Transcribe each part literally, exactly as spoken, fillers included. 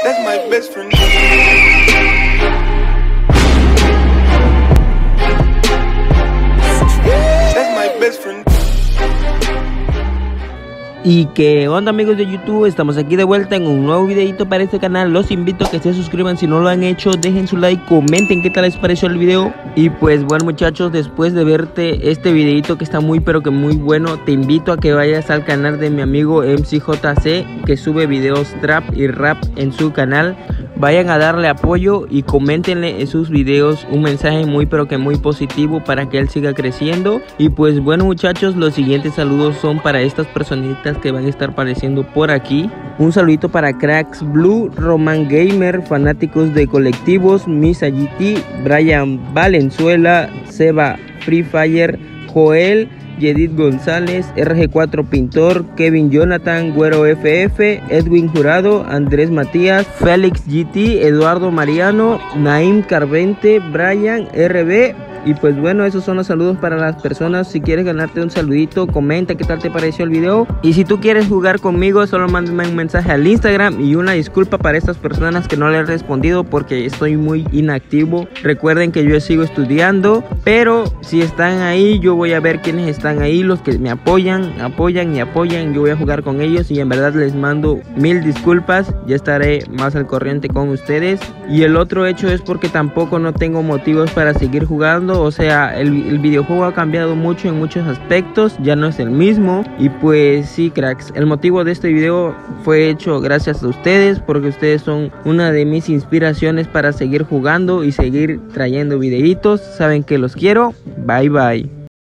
That's my best friend. That's my best friend. Y qué onda amigos de YouTube, estamos aquí de vuelta en un nuevo videito para este canal. Los invito a que se suscriban si no lo han hecho, dejen su like, comenten qué tal les pareció el video. Y pues bueno muchachos, después de verte este videito que está muy pero que muy bueno, te invito a que vayas al canal de mi amigo M C J C, que sube videos trap y rap en su canal. Vayan a darle apoyo y coméntenle en sus videos un mensaje muy pero que muy positivo para que él siga creciendo. Y pues bueno muchachos, los siguientes saludos son para estas personitas que van a estar apareciendo por aquí. Un saludito para Cracks Blue, Roman Gamer, fanáticos de colectivos, Misa G T, Brian Valenzuela, Seba Free Fire, Joel, Yedid González, R G cuatro Pintor, Kevin Jonathan, Güero F F, Edwin Jurado, Andrés Matías, Félix G T, Eduardo Mariano, Naim Carvente, Brian R B. Y pues bueno, esos son los saludos para las personas. Si quieres ganarte un saludito, comenta qué tal te pareció el video. Y si tú quieres jugar conmigo, solo mándame un mensaje al Instagram. Y una disculpa para estas personas que no le he respondido porque estoy muy inactivo. Recuerden que yo sigo estudiando, pero si están ahí, yo voy a ver quiénes están ahí. Los que me apoyan, apoyan y apoyan, yo voy a jugar con ellos. Y en verdad les mando mil disculpas. Ya estaré más al corriente con ustedes. Y el otro hecho es porque tampoco no tengo motivos para seguir jugando. O sea, el, el videojuego ha cambiado mucho en muchos aspectos, ya no es el mismo. Y pues sí cracks, el motivo de este video fue hecho gracias a ustedes, porque ustedes son una de mis inspiraciones para seguir jugando y seguir trayendo videitos. Saben que los quiero, bye bye.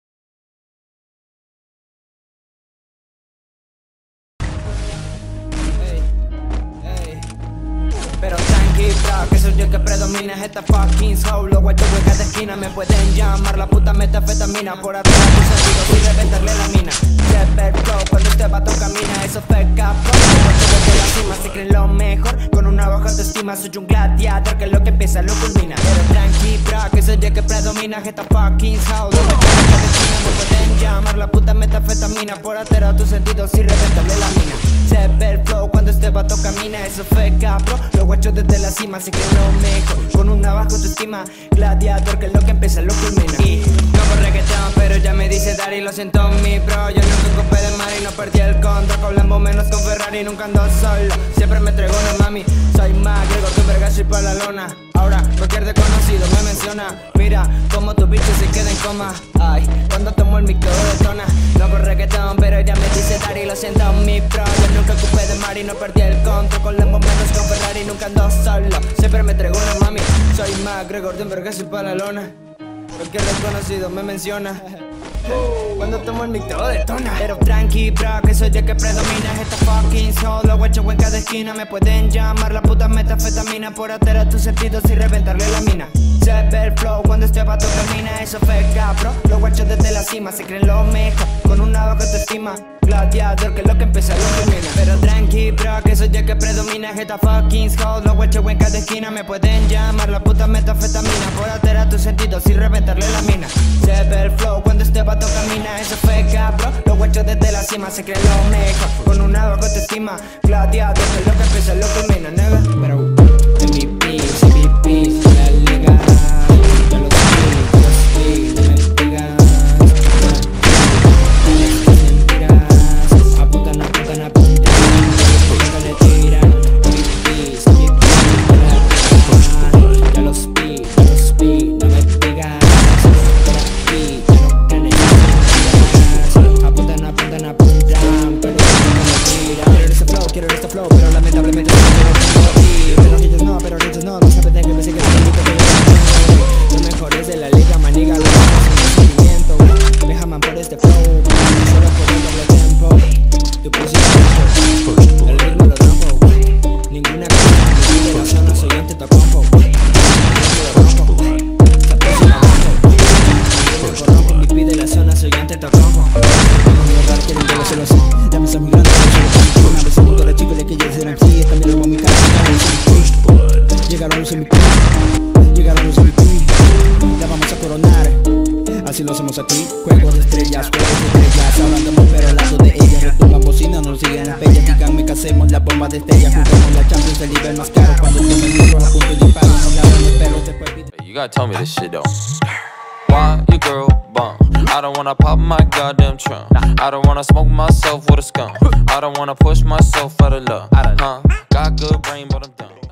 Pero tranqui, bro, que soy yo que predomina esta fucking soul. Los guachos de cada esquina me pueden llamar la puta metafetamina. Por atrás tus sentidos y reventarle la mina. Stepper flow, cuando este vato camina, eso fue capo. Los guachos desde la cima se creen lo mejor. Con una baja autoestima soy un gladiador, que lo que empieza lo culmina. Pero tranqui, bro, que soy yo que predomina esta fucking soul. Los guachos de cada esquina me pueden llamar la puta metafetamina. Por atrás tus sentidos y reventarle la mina. Stepper flow, cuando este vato camina, eso fue capo. Los guachos desde la cima se creen lo mejor. Con una baja autoestima, gladiador, que es lo que empieza lo culmina. Y no por reggaetón, pero ya me dice Dari, lo siento mi bro. Yo nunca copé de mar y no perdí el control. Con Lambo menos con Ferrari, nunca ando solo. Siempre me traigo una mami, soy más Gregor, tu verga, soy pa' la lona. Ahora cualquier desconocido me menciona. Mira como tu bicho se queda en coma. Ay, cuando tomo el micro detona. No por reggaetón, pero ya me dice Dari, lo siento mi bro. Yo nunca copé de mar y no perdí el control. Con Lambo menos con Ferrari, nunca ando solo. Siempre me traigo una mami, soy más Gregor, de verga, soy pa' la lona. Cualquier desconocido me menciona. Cuando tomo el micro detona. Pero tranqui, bro, que soy yo que predomina esta fucking soul. Los guachos en cada esquina me pueden llamar la puta metafetamina. Por alterar tus sentidos y reventarle la mina. Stepper flow, cuando este vato camina, eso fue cabro. Los guachos desde la cima se creen lo mejor. Con una baja autoestima, gladiador, que es lo que empieza lo culmina. Pero tranqui, bro, que soy yo que predomina esta fucking soul. Los guachos en cada esquina me pueden llamar la puta metafetamina. Por alterar tus sentidos y reventarle la mina. Stepper flow, cuando este vato camina, eso fue cabro. Los guachos desde la cima se creen lo mejor. Con una baja autoestima, gladiador, que es lo que empieza lo culmina, nega. Pero M V P, M V P, la liga. Yo lo sé, yo sí, no me pegas. Mentiras, apuntan, apuntan, apuntan. Nunca le tiran. M V P, M V P, ya los vi, ya los vi, no me pegas. Por aquí, ya no ganes. Apuntan, apuntan, apuntan. Pero nunca me tiran. Quiero este flow, quiero este flow, pero lamentablemente no tengo aquí. Pero ellos no, pero ellos no, no saben de que me siguen bonito que yo. Los mejores de la liga, maniga, los mejores en movimiento. Me jaman por este flow, solo por el doble tempo. Tu posición, el ritmo lo rompo. Ninguna cosa, de la zona soy un teto compo. Lo rompo, esta próxima rompo. Yo corrompo, mi pide la zona soy un teto compo. Mi hogar quieren que lo se lo sé, dame son migrantes. Una vez un montón de chicos de que ya serán aquí, están mirando mi cara. Llegaron los M V P, llegaron los M V P, la vamos a coronar, así lo hacemos aquí. Juegos de estrellas, juegos de estrellas, ahora andamos pero al lado de ellas. Retumban bocina, nos siguen las bellas, díganme que hacemos la bomba de estrellas. Jugamos la Champions, el nivel más caro. You gotta tell me this shit though. Why your girl bum? I don't wanna pop my goddamn trunk. I don't wanna smoke myself with a skunk. I don't wanna push myself out of love. Huh? Got good brain, but I'm dumb.